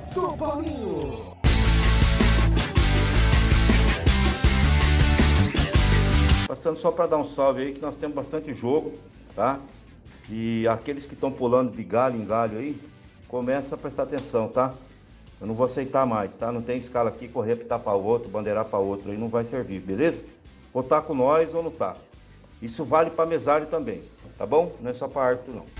do Paulinho. Passando só para dar um salve aí, que nós temos bastante jogo, tá? E aqueles que estão pulando de galho em galho aí, começa a prestar atenção, tá? Eu não vou aceitar mais, tá? Não tem escala aqui, correr, apitar para outro, bandeirar para outro, aí não vai servir, beleza? Ou tá com nós ou não tá. Isso vale para mesário também, tá bom? Não é só para árbitro não.